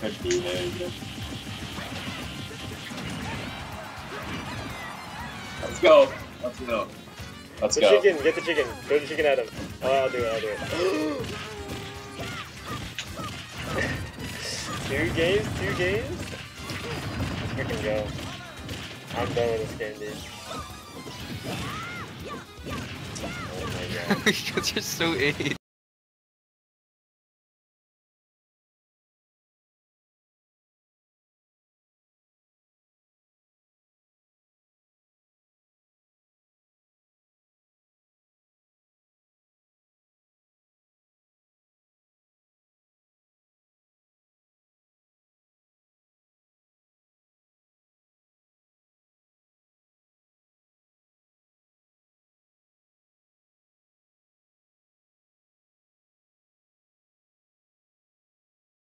50, there you go. Let's go. Let's go. Let's go. Chicken, get the chicken. Throw the chicken at him. Oh, I'll do it, I'll do it. 2 games? 2 games? Let's freaking go. I'm done with this game, dude. Oh my god. Because you're so 8.